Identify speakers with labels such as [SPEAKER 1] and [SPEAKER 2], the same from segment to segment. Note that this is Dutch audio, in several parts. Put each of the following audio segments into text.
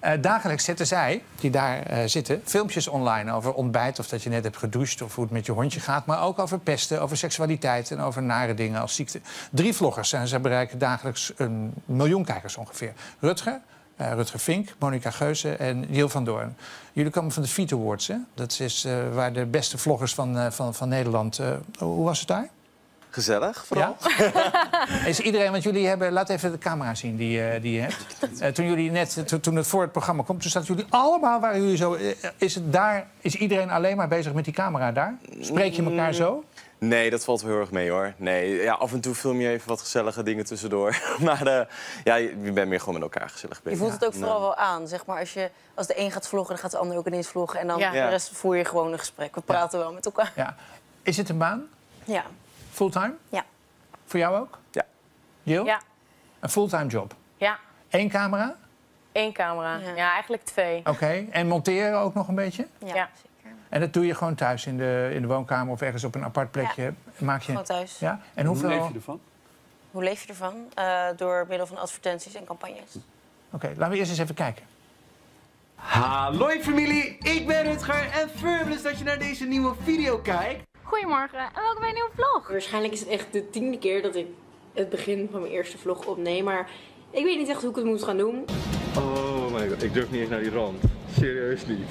[SPEAKER 1] Dagelijks zetten zij, die daar zitten, filmpjes online over ontbijt... of dat je net hebt gedoucht of hoe het met je hondje gaat... maar ook over pesten, over seksualiteit en over nare dingen als ziekte. 3 vloggers en ze bereiken dagelijks 1 miljoen kijkers ongeveer. Rutger Vink, Monica Geuze en Jill van Doorn. Jullie komen van de Feet Awards, hè? Dat is waar de beste vloggers van Nederland... hoe was het daar?
[SPEAKER 2] Gezellig, vooral.
[SPEAKER 1] Ja? Is iedereen, want jullie hebben... Laat even de camera zien die je hebt. Toen het voor het programma komt, toen zaten jullie allemaal... Waren jullie zo, is iedereen alleen maar bezig met die camera daar? Spreek je elkaar zo?
[SPEAKER 2] Nee, dat valt heel erg mee, hoor. Nee, ja, af en toe film je even wat gezellige dingen tussendoor. Maar ja, je bent meer gewoon met elkaar gezellig bezig.
[SPEAKER 3] Je voelt het ook vooral wel aan, zeg maar. Als de een gaat vloggen, dan gaat de ander ook ineens vloggen. En dan de rest voer je gewoon een gesprek. We praten wel met elkaar.
[SPEAKER 1] Ja. Is het een baan?
[SPEAKER 3] Ja.
[SPEAKER 1] Fulltime?
[SPEAKER 3] Ja.
[SPEAKER 1] Voor jou ook?
[SPEAKER 2] Ja.
[SPEAKER 1] Jill?
[SPEAKER 4] Ja.
[SPEAKER 1] Een fulltime job?
[SPEAKER 4] Ja.
[SPEAKER 1] 1 camera?
[SPEAKER 4] 1 camera. Ja, eigenlijk 2.
[SPEAKER 1] Oké. En monteren ook nog een beetje?
[SPEAKER 3] Ja, zeker.
[SPEAKER 1] En dat doe je gewoon thuis in de woonkamer of ergens op een apart plekje?
[SPEAKER 3] Ja.
[SPEAKER 1] Maak je...
[SPEAKER 3] Gewoon thuis.
[SPEAKER 1] Ja? En hoeveel...
[SPEAKER 5] Hoe leef je ervan?
[SPEAKER 3] Hoe leef je ervan? Door middel van advertenties en campagnes.
[SPEAKER 1] Oké, laten we eerst eens even kijken.
[SPEAKER 6] Hallo familie, ik ben Rutger en fabulous dat je naar deze nieuwe video kijkt.
[SPEAKER 7] Goedemorgen en welkom bij een nieuwe vlog.
[SPEAKER 8] Waarschijnlijk is het echt de 10e keer dat ik het begin van mijn eerste vlog opneem, maar ik weet niet echt hoe ik het moet gaan doen.
[SPEAKER 5] Oh my god, ik durf niet eens naar die rand. Serieus niet.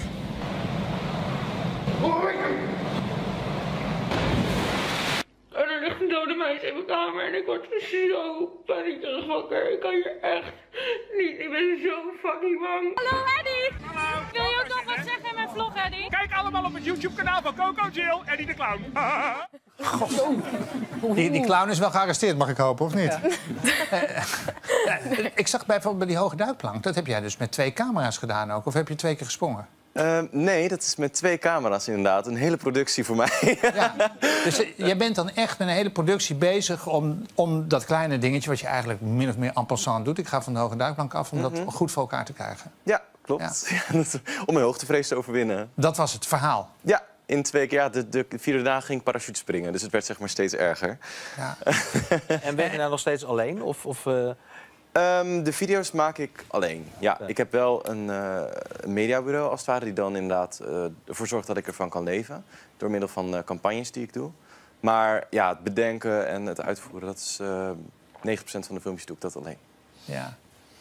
[SPEAKER 7] En er ligt een dode meis in mijn kamer en ik word zo paniekerig wakker. Ik kan hier echt niet. Ik ben zo fucking bang. Hallo Eddie! Hallo! Wil je ook nog wat zeggen in mijn vlog, Eddie?
[SPEAKER 9] Kijk allemaal op het YouTube-kanaal van Coco Jill, Eddie de Clown.
[SPEAKER 1] Die clown is wel gearresteerd, mag ik hopen, of niet? Ja. Ik zag bijvoorbeeld bij die hoge duikplank. Dat heb jij dus met 2 camera's gedaan ook. Of heb je 2 keer gesprongen?
[SPEAKER 2] Nee, dat is met 2 camera's inderdaad. Een hele productie voor mij.
[SPEAKER 1] Ja. Dus jij bent dan echt met een hele productie bezig om dat kleine dingetje... wat je eigenlijk min of meer en passant doet. Ik ga van de hoge duikplank af om dat goed voor elkaar te krijgen.
[SPEAKER 2] Ja, klopt. Ja. Om mijn hoogtevrees te overwinnen.
[SPEAKER 1] Dat was het verhaal.
[SPEAKER 2] Ja, in 2 keer. Ja, de 4e dag ging ik parachute springen. Dus het werd zeg maar steeds erger.
[SPEAKER 1] Ja.
[SPEAKER 10] En ben je nou nog steeds alleen?
[SPEAKER 2] De video's maak ik alleen. Ja, ik heb wel een mediabureau als het ware... die dan inderdaad ervoor zorgt dat ik ervan kan leven. Door middel van campagnes die ik doe. Maar ja, het bedenken en het uitvoeren... dat is 90% van de filmpjes doe ik dat alleen.
[SPEAKER 1] Ja.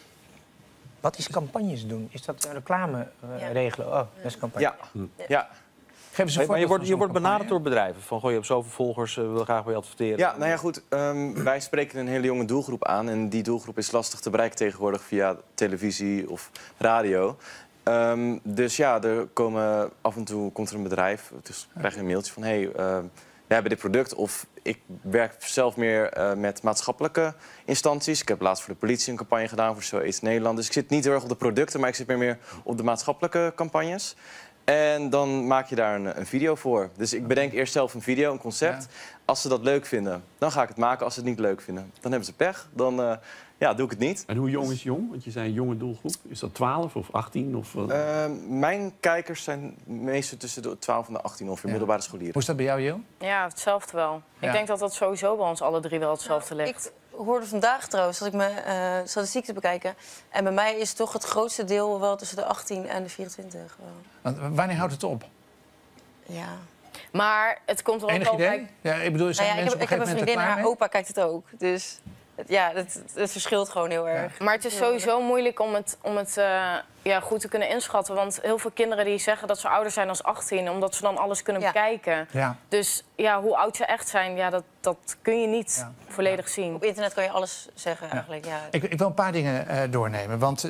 [SPEAKER 10] Wat is campagnes doen? Is dat reclame regelen? Oh, dat is campagne.
[SPEAKER 2] Ja.
[SPEAKER 1] Geef eens een
[SPEAKER 10] maar
[SPEAKER 1] voorbeeld
[SPEAKER 10] je wordt benaderd door bedrijven. Van, goh, je hebt zoveel volgers, wil graag bij je adverteren.
[SPEAKER 2] Ja, nou ja, goed. Wij spreken een hele jonge doelgroep aan. En die doelgroep is lastig te bereiken tegenwoordig via televisie of radio. Dus ja, af en toe komt er een bedrijf. Dus krijg je een mailtje van... hey, we hebben dit product. Of ik werk zelf meer met maatschappelijke instanties. Ik heb laatst voor de politie een campagne gedaan voor SOS Nederland. Dus ik zit niet heel erg op de producten, maar ik zit meer op de maatschappelijke campagnes. En dan maak je daar een video voor. Dus ik bedenk eerst zelf een video, een concept. Ja. Als ze dat leuk vinden, dan ga ik het maken. Als ze het niet leuk vinden, dan hebben ze pech. Dan doe ik het niet.
[SPEAKER 5] En hoe jong is jong? Want je zei een jonge doelgroep. Is dat 12 of 18? Of,
[SPEAKER 2] mijn kijkers zijn meestal tussen de 12 en de 18 ongeveer, middelbare scholieren.
[SPEAKER 1] Hoe is dat bij jou, Jill?
[SPEAKER 4] Ja, hetzelfde wel. Ik denk dat dat sowieso bij ons alle 3 wel hetzelfde ligt.
[SPEAKER 3] Ik hoorde vandaag trouwens, dat ik mijn statistiek te bekijken. En bij mij is toch het grootste deel wel tussen de 18 en de 24.
[SPEAKER 1] Want wanneer houdt het op?
[SPEAKER 3] Ja.
[SPEAKER 4] Maar het komt er ook
[SPEAKER 1] Enig
[SPEAKER 4] al
[SPEAKER 1] idee? Ja, ik bedoel, zijn mensen
[SPEAKER 3] ik heb een vriendin, haar opa kijkt het ook. Dus het verschilt gewoon heel erg.
[SPEAKER 4] Maar het is sowieso moeilijk om het goed te kunnen inschatten. Want heel veel kinderen die zeggen dat ze ouder zijn dan 18... omdat ze dan alles kunnen bekijken. Ja. Dus hoe oud ze echt zijn, dat kun je niet volledig zien.
[SPEAKER 3] Op internet kan je alles zeggen eigenlijk. Ja.
[SPEAKER 1] Ik wil een paar dingen doornemen. Want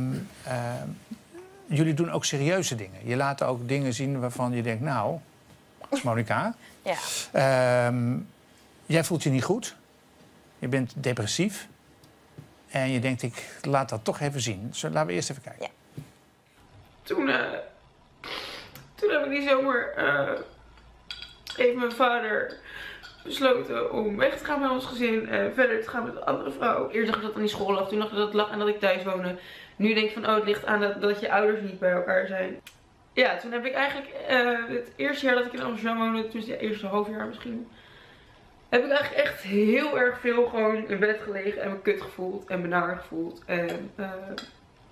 [SPEAKER 1] jullie doen ook serieuze dingen. Je laat ook dingen zien waarvan je denkt, nou, dat is Monica. Jij voelt je niet goed. Je bent depressief. En je denkt, ik laat dat toch even zien. Dus laten we eerst even kijken. Ja.
[SPEAKER 7] Toen heb ik die zomer... heeft mijn vader besloten om weg te gaan bij ons gezin. En verder te gaan met een andere vrouw. Eerst dacht ik dat aan die school lag. Toen dacht ik dat het lag en dat ik thuis woonde. Nu denk ik van, het ligt aan dat je ouders niet bij elkaar zijn. Ja, toen heb ik eigenlijk het eerste jaar dat ik in Amsterdam woonde, dus het eerste halfjaar misschien, heb ik eigenlijk echt heel erg veel gewoon in bed gelegen en me kut gevoeld en me naar gevoeld. En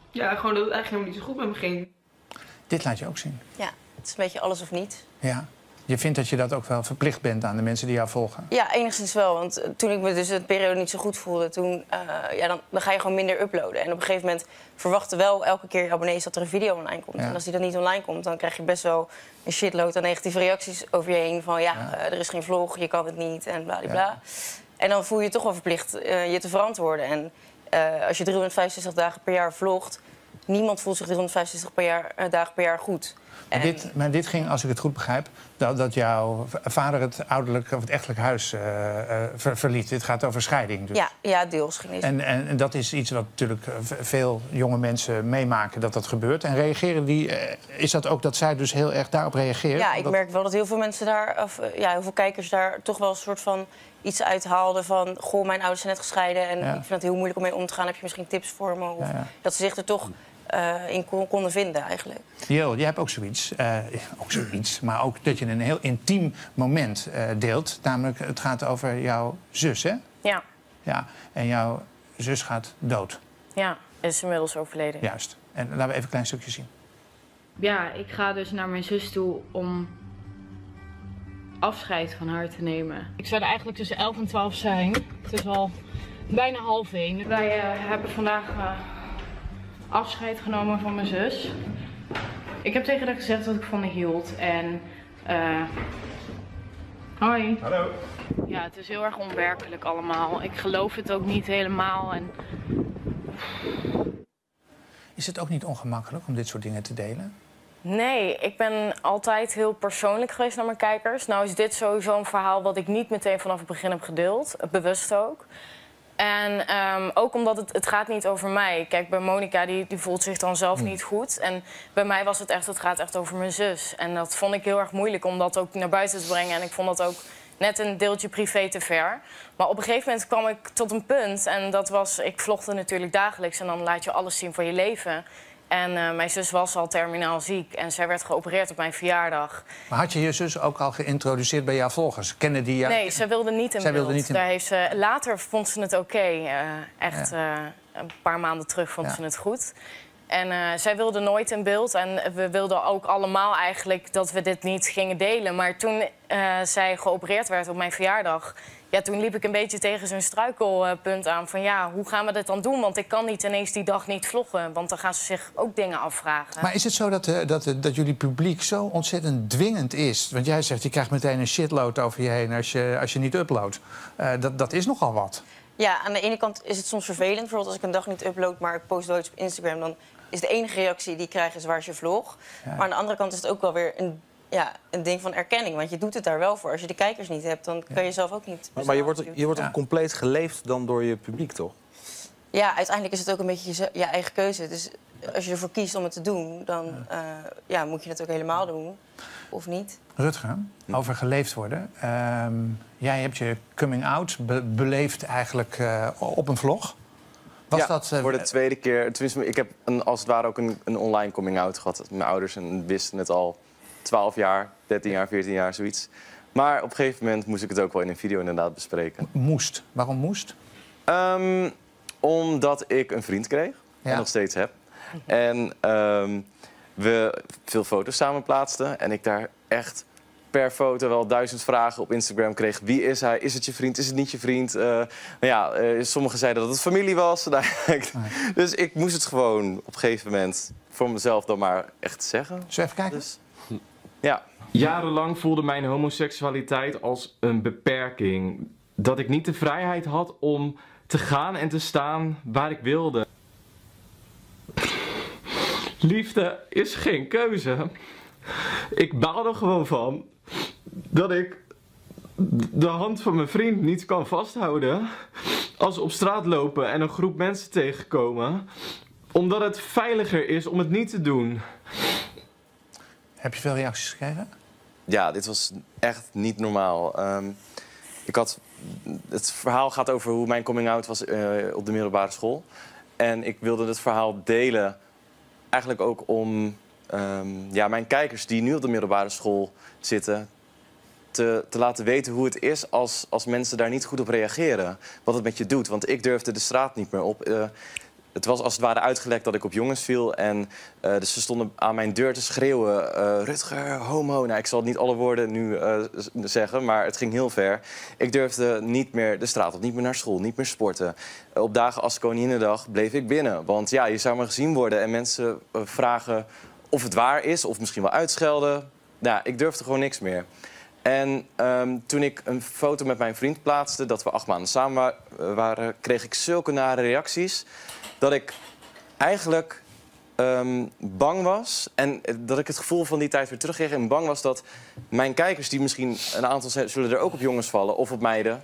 [SPEAKER 7] Ja, gewoon dat het eigenlijk helemaal niet zo goed met me ging.
[SPEAKER 1] Dit laat je ook zien.
[SPEAKER 3] Ja, het is een beetje alles of niet.
[SPEAKER 1] Ja. Je vindt dat je dat ook wel verplicht bent aan de mensen die jou volgen?
[SPEAKER 3] Ja, enigszins wel. Want toen ik me dus een periode niet zo goed voelde, dan ga je gewoon minder uploaden. En op een gegeven moment verwachten wel elke keer je abonnees dat er een video online komt. Ja. En als die dan niet online komt, dan krijg je best wel een shitload aan negatieve reacties over je heen. Van er is geen vlog, je kan het niet en bladibla. Ja. En dan voel je je toch wel verplicht je te verantwoorden. En als je 365 dagen per jaar vlogt, niemand voelt zich 365 dagen per jaar goed.
[SPEAKER 1] Maar dit ging, als ik het goed begrijp, dat jouw vader het ouderlijk of het echtelijk huis verliet. Dit gaat over scheiding. Dus.
[SPEAKER 3] Ja, deels ging
[SPEAKER 1] en dat is iets wat natuurlijk veel jonge mensen meemaken dat gebeurt. En reageren is dat ook dat zij dus heel erg daarop reageren?
[SPEAKER 3] Ja, ik merk wel dat heel veel mensen heel veel kijkers daar toch wel een soort van iets uithaalden van, goh, mijn ouders zijn net gescheiden en ik vind het heel moeilijk om mee om te gaan. Heb je misschien tips voor me? Of dat ze zich er toch in konden vinden, eigenlijk.
[SPEAKER 1] Jil, jij hebt ook zoiets. Maar ook dat je een heel intiem moment deelt. Namelijk, het gaat over jouw zus, hè?
[SPEAKER 4] Ja.
[SPEAKER 1] Ja. En jouw zus gaat dood.
[SPEAKER 4] Ja, is inmiddels overleden.
[SPEAKER 1] Juist. En laten we even een klein stukje zien.
[SPEAKER 11] Ja, ik ga dus naar mijn zus toe om afscheid van haar te nemen. Ik zou er eigenlijk tussen 11 en 12 zijn. Het is al bijna 12:30. Wij hebben vandaag afscheid genomen van mijn zus. Ik heb tegen haar gezegd dat ik van haar hield en hoi.
[SPEAKER 9] Hallo.
[SPEAKER 11] Ja, het is heel erg onwerkelijk allemaal. Ik geloof het ook niet helemaal en
[SPEAKER 1] Is het ook niet ongemakkelijk om dit soort dingen te delen?
[SPEAKER 4] Nee, ik ben altijd heel persoonlijk geweest naar mijn kijkers. Nou is dit sowieso een verhaal wat ik niet meteen vanaf het begin heb gedeeld, bewust ook. En ook omdat het gaat niet over mij. Kijk, bij Monica, die voelt zich dan zelf niet goed. En bij mij was het gaat echt over mijn zus. En dat vond ik heel erg moeilijk om dat ook naar buiten te brengen. En ik vond dat ook net een deeltje privé te ver. Maar op een gegeven moment kwam ik tot een punt. En dat was, ik vlogde natuurlijk dagelijks. En dan laat je alles zien van je leven. En mijn zus was al terminaal ziek en zij werd geopereerd op mijn verjaardag.
[SPEAKER 1] Maar had je je zus ook al geïntroduceerd bij jouw volgers? Kennen die jou?
[SPEAKER 4] Nee, zij wilde niet in beeld. Daar heeft ze, later vond ze het oké. Een paar maanden terug vond ze het goed. En zij wilde nooit in beeld. En we wilden ook allemaal eigenlijk dat we dit niet gingen delen. Maar toen zij geopereerd werd op mijn verjaardag, ja, toen liep ik een beetje tegen zo'n struikelpunt aan. Van ja, hoe gaan we dit dan doen? Want ik kan niet ineens die dag niet vloggen. Want dan gaan ze zich ook dingen afvragen.
[SPEAKER 1] Maar is het zo dat jullie publiek zo ontzettend dwingend is? Want jij zegt, je krijgt meteen een shitload over je heen als je niet uploadt. Dat is nogal wat.
[SPEAKER 3] Ja, aan de ene kant is het soms vervelend. Bijvoorbeeld als ik een dag niet upload, maar ik post wel iets op Instagram, dan is de enige reactie die ik krijg is waar is je vlog. Ja. Maar aan de andere kant is het ook wel weer een ding van erkenning. Want je doet het daar wel voor. Als je de kijkers niet hebt, dan kan je zelf ook niet.
[SPEAKER 12] Maar je wordt ook compleet geleefd dan door je publiek, toch?
[SPEAKER 3] Ja, uiteindelijk is het ook een beetje je eigen keuze. Dus als je ervoor kiest om het te doen, dan moet je het ook helemaal doen. Of niet.
[SPEAKER 1] Rutger, over geleefd worden. Jij hebt je coming out beleefd eigenlijk op een vlog. Was dat,
[SPEAKER 2] voor de tweede keer. Tenminste, ik heb als het ware ook een online coming out gehad. Mijn ouders wisten het al 12 jaar, 13 jaar, 14 jaar, zoiets. Maar op een gegeven moment moest ik het ook wel in een video inderdaad bespreken.
[SPEAKER 1] Moest? Waarom moest?
[SPEAKER 2] Omdat ik een vriend kreeg. En nog steeds heb. En we veel foto's samen plaatsten. En ik daar echt per foto wel 1000 vragen op Instagram kreeg. Wie is hij? Is het je vriend? Is het niet je vriend? Sommigen zeiden dat het familie was. Dus ik moest het gewoon op een gegeven moment voor mezelf dan maar echt zeggen.
[SPEAKER 1] Zullen we even kijken?
[SPEAKER 2] Dus, ja.
[SPEAKER 13] Jarenlang voelde mijn homoseksualiteit als een beperking. Dat ik niet de vrijheid had om te gaan en te staan waar ik wilde. Liefde is geen keuze. Ik baal er gewoon van dat ik de hand van mijn vriend niet kan vasthouden als we op straat lopen en een groep mensen tegenkomen. Omdat het veiliger is om het niet te doen.
[SPEAKER 1] Heb je veel reacties gekregen?
[SPEAKER 2] Ja, dit was echt niet normaal. Het verhaal gaat over hoe mijn coming out was op de middelbare school. En ik wilde het verhaal delen eigenlijk ook om mijn kijkers die nu op de middelbare school zitten te laten weten hoe het is als mensen daar niet goed op reageren. Wat het met je doet. Want ik durfde de straat niet meer op. het was als het ware uitgelekt dat ik op jongens viel. En dus ze stonden aan mijn deur te schreeuwen. Rutger, homo. Nou, ik zal niet alle woorden nu zeggen, maar het ging heel ver. Ik durfde niet meer de straat op, niet meer naar school, niet meer sporten. Op dagen als Koninginnedag bleef ik binnen. Want ja, je zou maar gezien worden en mensen vragen of het waar is, of misschien wel uitschelden. Nou, ik durfde gewoon niks meer. En toen ik een foto met mijn vriend plaatste, dat we 8 maanden samen waren, kreeg ik zulke nare reacties dat ik eigenlijk bang was. En dat ik het gevoel van die tijd weer terugkreeg. En bang was dat mijn kijkers, die misschien een aantal zullen er ook op jongens vallen of op meiden,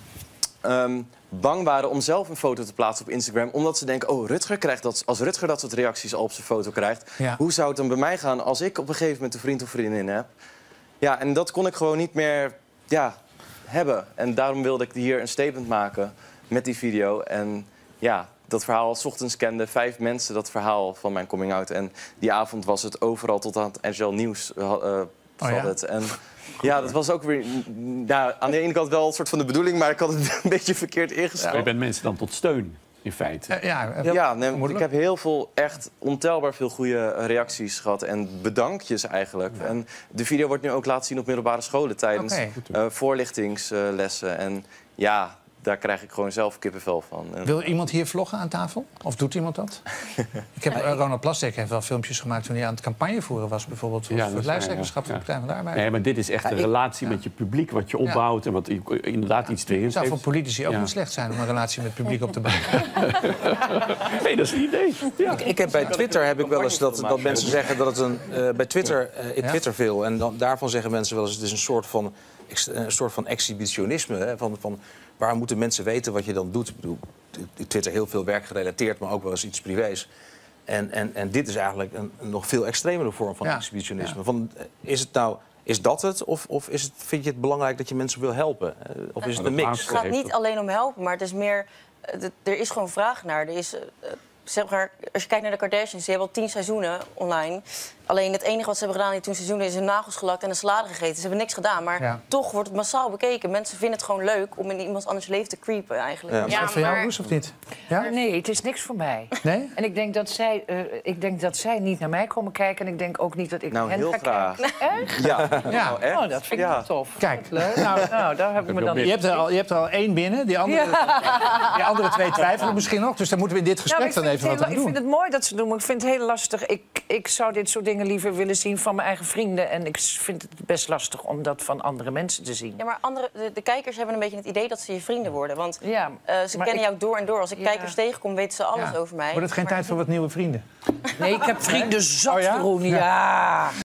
[SPEAKER 2] bang waren om zelf een foto te plaatsen op Instagram. Omdat ze denken, oh, Rutger krijgt dat, als Rutger dat soort reacties al op zijn foto krijgt, hoe zou het dan bij mij gaan als ik op een gegeven moment een vriend of vriendin heb? Ja, en dat kon ik gewoon niet meer hebben. En daarom wilde ik hier een statement maken met die video. En ja, dat verhaal, 's ochtends kenden 5 mensen dat verhaal van mijn coming-out. En die avond was het overal tot aan het RTL Nieuws het. En ja, dat was ook weer aan de ene kant wel een soort van de bedoeling, maar ik had het een beetje verkeerd ingeschat.
[SPEAKER 5] Je bent mensen dan tot steun, in feite.
[SPEAKER 2] Ik heb heel veel, echt ontelbaar veel goede reacties gehad en bedankjes eigenlijk. Ja. En de video wordt nu ook laten zien op middelbare scholen tijdens voorlichtingslessen. En ja, daar krijg ik gewoon zelf kippenvel van.
[SPEAKER 1] Wil iemand hier vloggen aan tafel? Of doet iemand dat? Ronald Plasterk heeft wel filmpjes gemaakt toen hij aan het campagnevoeren was, bijvoorbeeld. Voor het lijsttrekkerschap van de Partij van de Arbeid.
[SPEAKER 5] Nee, maar dit is echt een relatie met je publiek, wat je opbouwt en wat inderdaad iets dwingends
[SPEAKER 1] heeft. Het zou voor politici ook niet slecht zijn om een relatie met het publiek op te bouwen.
[SPEAKER 5] Nee, dat is een idee. Ja.
[SPEAKER 12] Ik heb bij Twitter heb ik wel eens dat mensen zeggen dat het bij Twitter, ik Twitter veel. En daarvan zeggen mensen wel eens, het is een soort van exhibitionisme. Hè, van waar moeten mensen weten wat je dan doet? Ik bedoel, Twitter heel veel werkgerelateerd, maar ook wel eens iets privés. En dit is eigenlijk een nog veel extremere vorm van exhibitionisme. Ja. Is dat het? Of vind je het belangrijk dat je mensen wil helpen? Of is het een mix?
[SPEAKER 3] Het gaat niet alleen om helpen, maar het is meer, er is gewoon vraag naar. Er is, zeg maar, als je kijkt naar de Kardashians, die hebben al 10 seizoenen online. Alleen het enige wat ze hebben gedaan in 10 seizoenen is hun nagels gelakt en een salade gegeten. Ze hebben niks gedaan, maar toch wordt het massaal bekeken. Mensen vinden het gewoon leuk om in iemand anders leven te creepen eigenlijk.
[SPEAKER 1] Ja, maar voor jou, Roes, of niet?
[SPEAKER 14] Ja? Nee, het is niks voor mij.
[SPEAKER 1] Nee?
[SPEAKER 14] En ik denk dat zij niet naar mij komen kijken en ik denk ook niet dat ik naar hen
[SPEAKER 2] heel
[SPEAKER 14] ga
[SPEAKER 2] graag.
[SPEAKER 14] kijken. Echt?
[SPEAKER 2] Ja.
[SPEAKER 14] Echt? Oh, dat vind ik wel tof.
[SPEAKER 1] Kijk,
[SPEAKER 14] leuk. Nou, daar heb ik me dan...
[SPEAKER 1] Je hebt er al 1 binnen, die andere 2 twijfelen misschien nog. Dus daar moeten we in dit gesprek dan even wat aan doen.
[SPEAKER 14] Ik vind het mooi dat ze doen, maar ik vind het heel lastig. Ik zou dit soort dingen liever willen zien van mijn eigen vrienden. En ik vind het best lastig om dat van andere mensen te zien.
[SPEAKER 3] Ja, maar de kijkers hebben een beetje het idee dat ze je vrienden worden. Want ze kennen jou door en door. Als ik kijkers tegenkom, weten ze alles over mij.
[SPEAKER 1] Wordt het geen tijd voor wat nieuwe vrienden?
[SPEAKER 14] Nee, ik heb vrienden zat, Groen. Ja.